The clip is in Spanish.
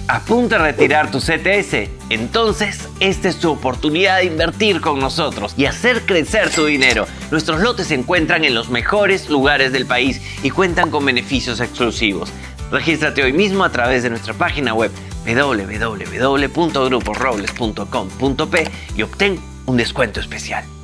¿A punto de retirar tu CTS? Entonces, esta es tu oportunidad de invertir con nosotros y hacer crecer tu dinero. Nuestros lotes se encuentran en los mejores lugares del país y cuentan con beneficios exclusivos. Regístrate hoy mismo a través de nuestra página web www.gruposrobles.com.p y obtén un descuento especial.